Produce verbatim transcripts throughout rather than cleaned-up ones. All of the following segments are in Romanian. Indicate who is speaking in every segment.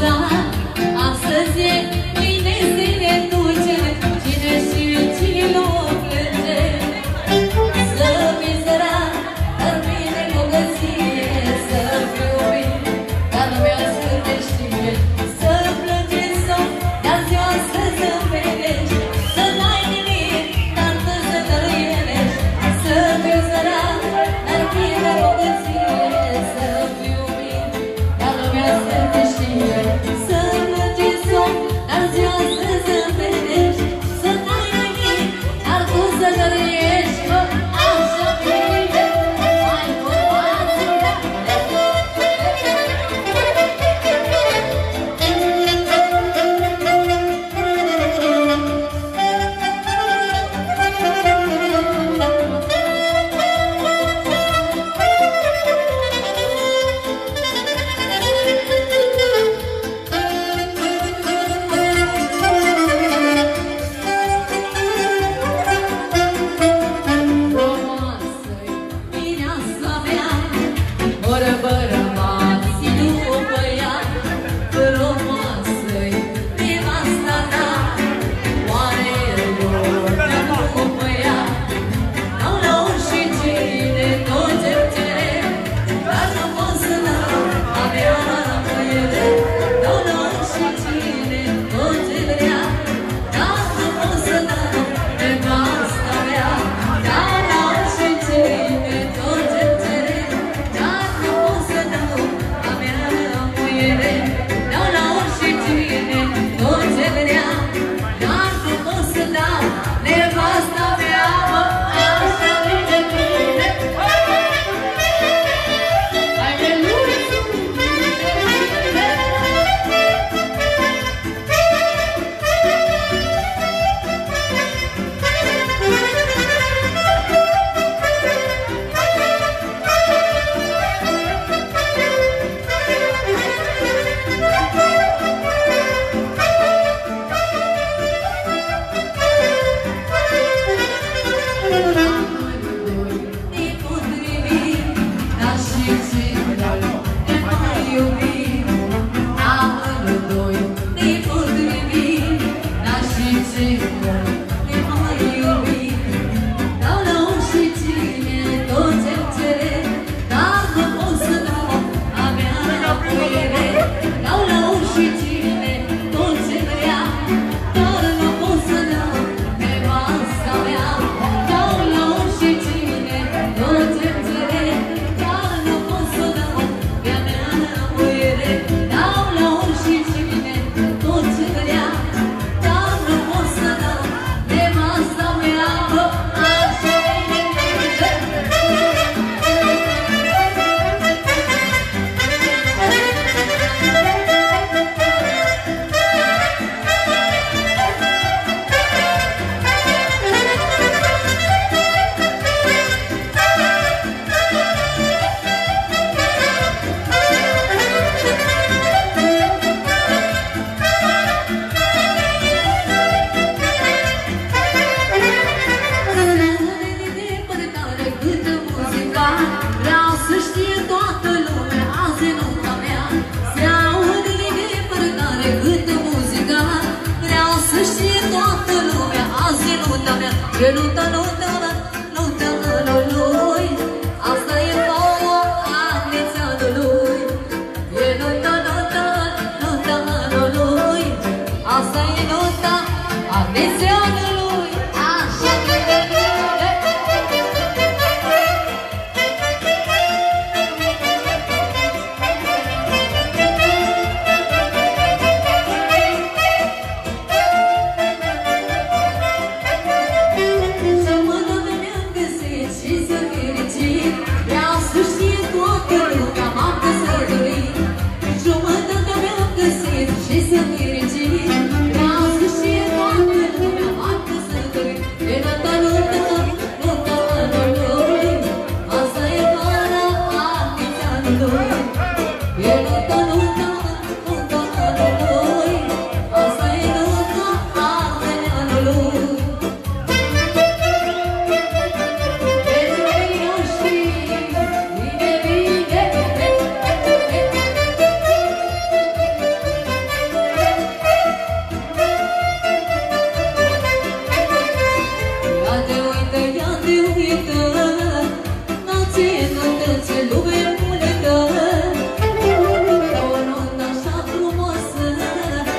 Speaker 1: Și să mergi, vreau să știe toată lumea.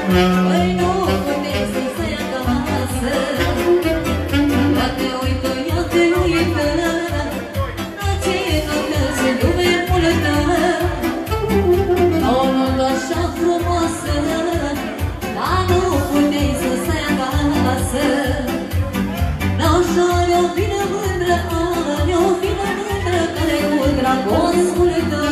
Speaker 1: Păi nu putem să stai acasă, ia te uită, ia te uită, la ce toată se lume multă. Omul așa frumoasă, dar nu putem să stai acasă. N-așa ne-o vină mândră, ne-o vină mândră, care cu dragostul tău.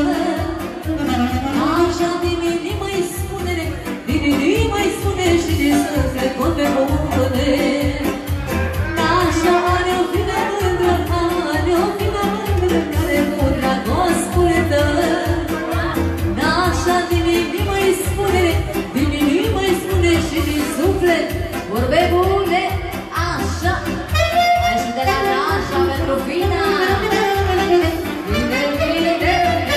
Speaker 1: Așa de mine mai spune, de mine mai spune și de suflet pot pe bune. Așa ne-o vină mândră, ne-o vină mândră, care cu dragostul tău. Așa de mine mai spune, de mine mai spune și de suflet vorbe bune. Așa, hai și de la nașa pentru fina. Bine, bine.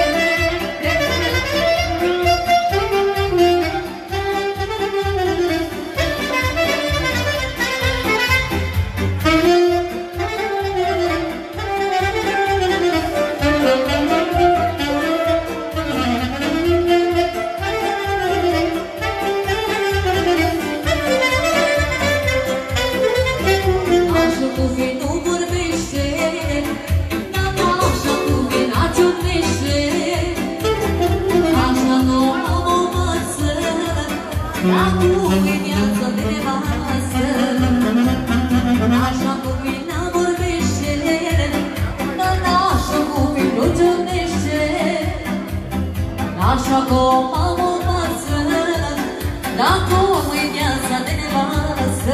Speaker 1: Așa cum am o masă, dacă o-i viața de nevastă.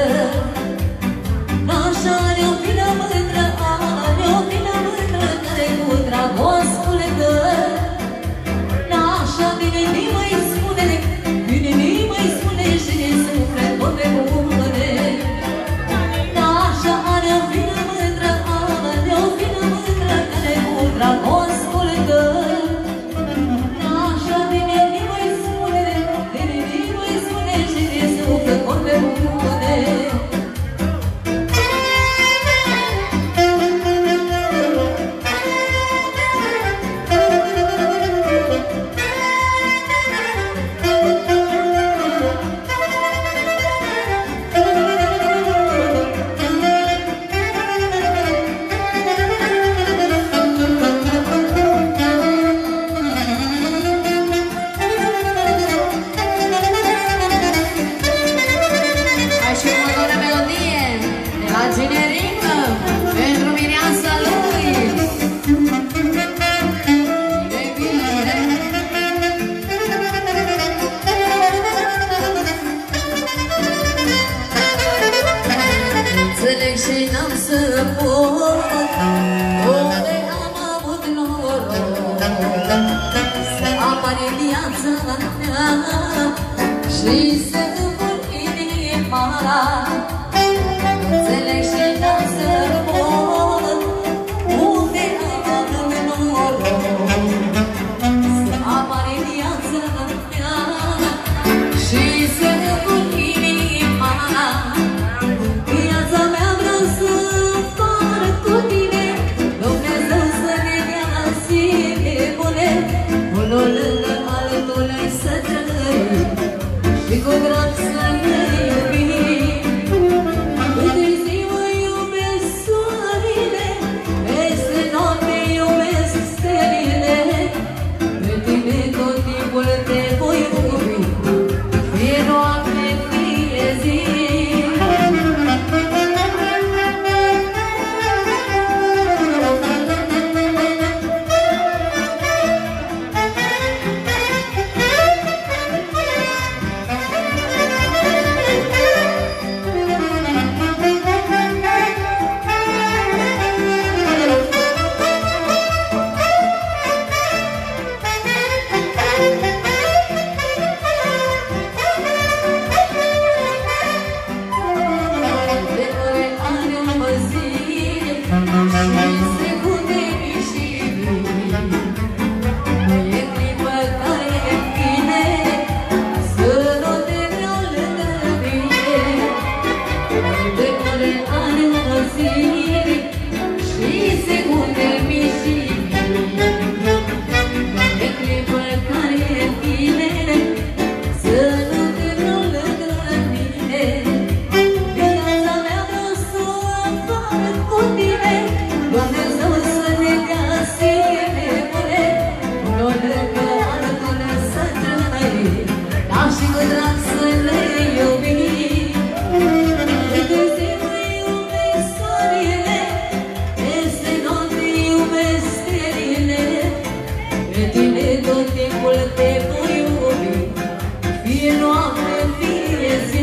Speaker 1: Așa ne-o vină mândră, ne-o vină mândră, care cu dragostul tău. Așa de nimic mai spune, de nimic mai spune și de suflet vorbe bune. Așa ne-o vină mândră, ne-o vină mândră, care cu dragostul tău. Și să împun inima, înțeleg și n-am să pot, unde am noroc să apare viața mea. Și să împun inima, viața mea vreau să împart cu tine, Dumnezeu să ne dea zile bune, unul lângă altul să trăim. Și cu fie noapte, fie zi.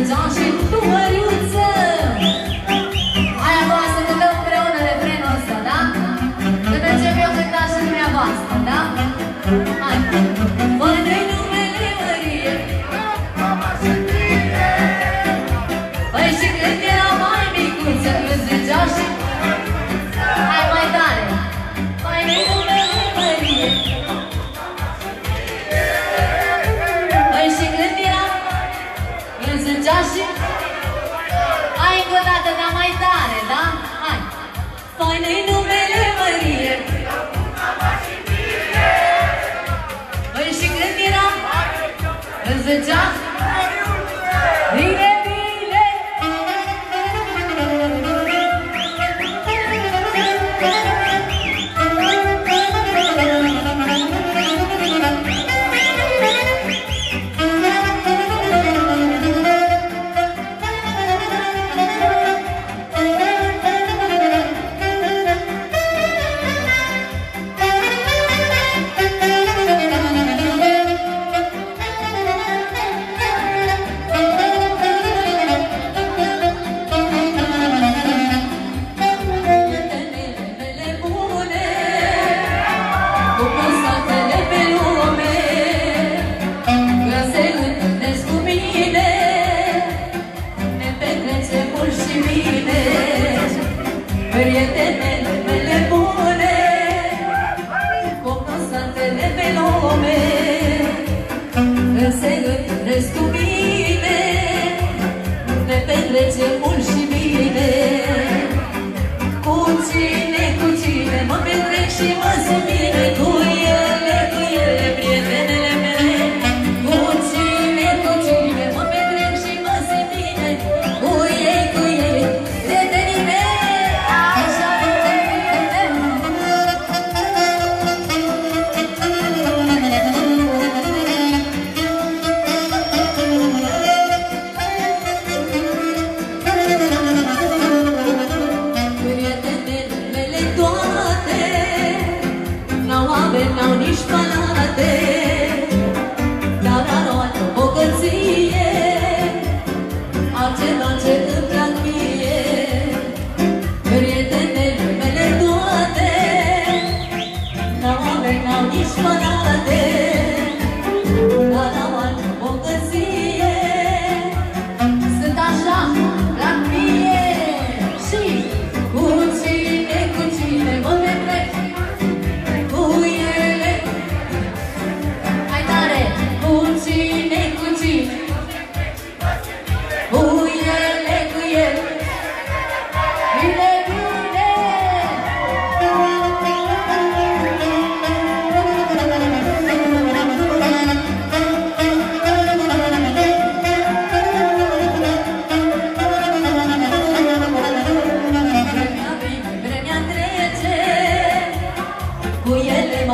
Speaker 2: Aia voastră cântăm împreună refrenul ăsta, da?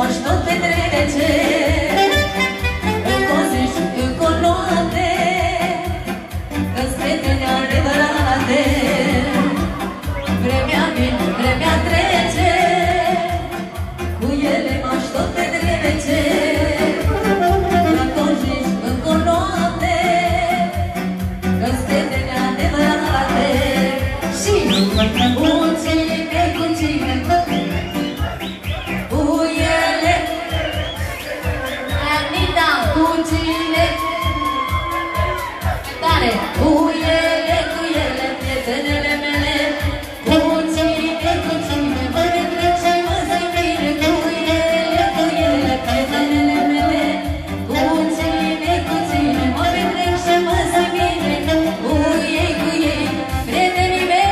Speaker 1: m-aș tot petrece. Încă o zi și încă o noapte, că-s prieteni adevărate. Vremea vine, vremea trece, cu ele m-aș tot petrece. Încă o zi și încă o noapte, că-s prieteni adevărate. Și cu cine, cu cine, cu ele, Anita, cu cine, tare, cu ele, cu ele, prietenele mele, cu cine, cu cine, mă petrec și mă simt bine, cu ele, cu ele, prietenele mele, cu cine, cu cine, mă petrec și mă simt bine, cu ei, cu ei, prietenii mei.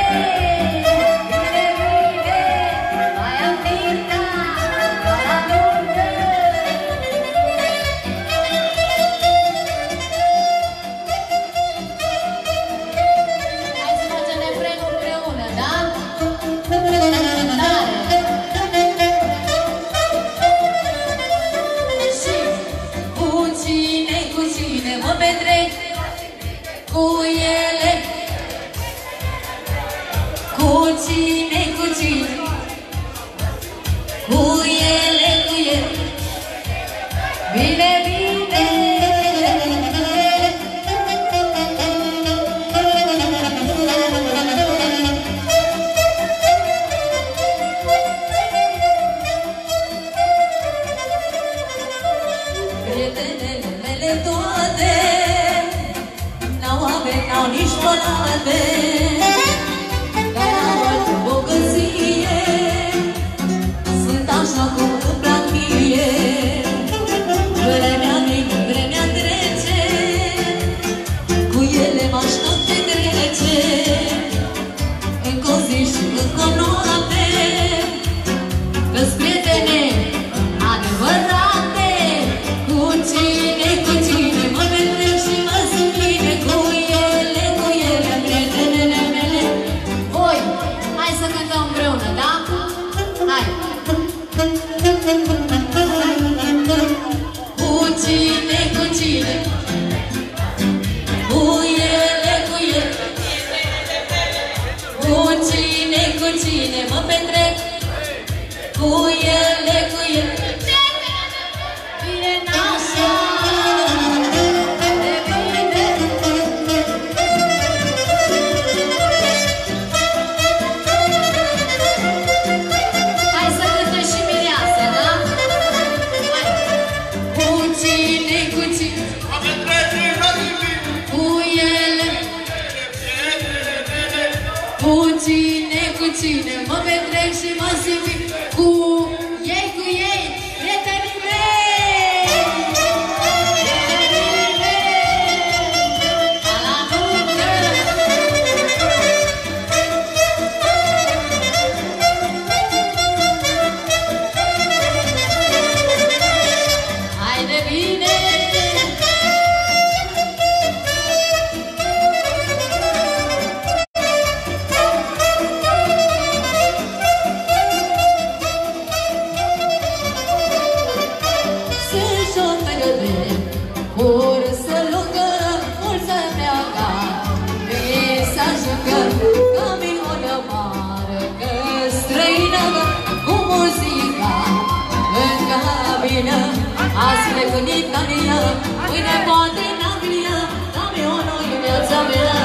Speaker 1: Cu ele, cu cine, cu cine, cu ele, cu ele, bine, bine. Prietenele mele toate n-au nici pălate, dar n-au altă bogăție, sunt așa cum îmi plac mie. Vremea vine, vremea trece, cu ele m-aș tot petrece. Încă o zi și încă o noapte, că-s prietene adevărate. Cu cine, cu cine, mă petrec și mă simt bine, cu ele, cu ele, prietenele mele. Voi, hai să cântăm împreună, da? Hai! Cu cine, cu cine, cu ele, cu ele, cu cine, cu cine, mă petrec, cu ele, cu ele. Bine n-așa, de bine. Hai să cântăm și mireasa, da? Hai! Cu cine, cu cine, cu ele, cu cine, cu cine, mă petrec și mă simt bine, cu ei, cu ei, prietenii mei. Prietenii mei, ca la nuntă. Hai de bine. Cursă lungă, mulță întreaga, visa jucă, camionă mare, că străină, cu muzica în cabină. Azi plec în Italia, mâine poate în Anglia, camionul e viața mea.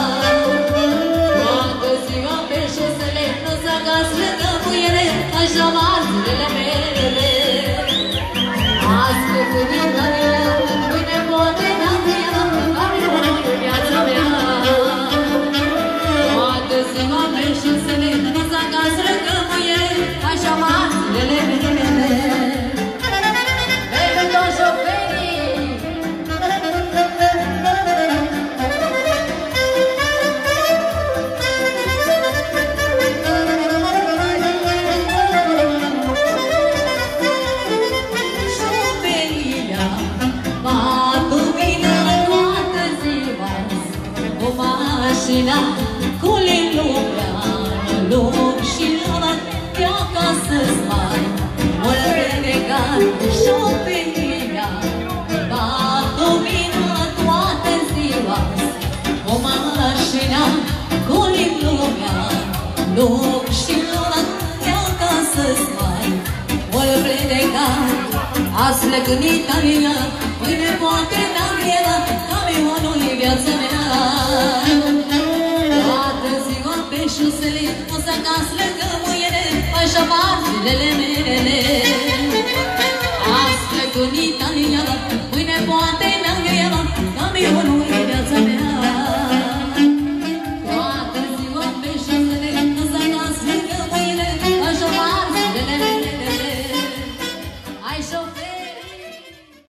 Speaker 1: Toată ziua pe șosele, nu s-a gas lângă muiere, așa mari zilele mele. Azi plec în Italia, mâine poate în Anglia, camionul e viața mea. Toată ziua pe șosele, nu s-a gas lângă muiere, așa mari zilele mele. Pentru toți șoferii, șoferia va lumina toată ziua, cu mașina, cu lumea, lume și lume, pe acasă-s mai mult de negat. și-o venea, va domina toată ziua. O mașină cu lumea, loc și luna ia ca să-ți mai voi pleca. Azi plec în Italia, mâine poate în Anglia, camionul-i viața mea. Toată ziua pe șosele, o să acasă lângă muiere, așa fac zilele mele.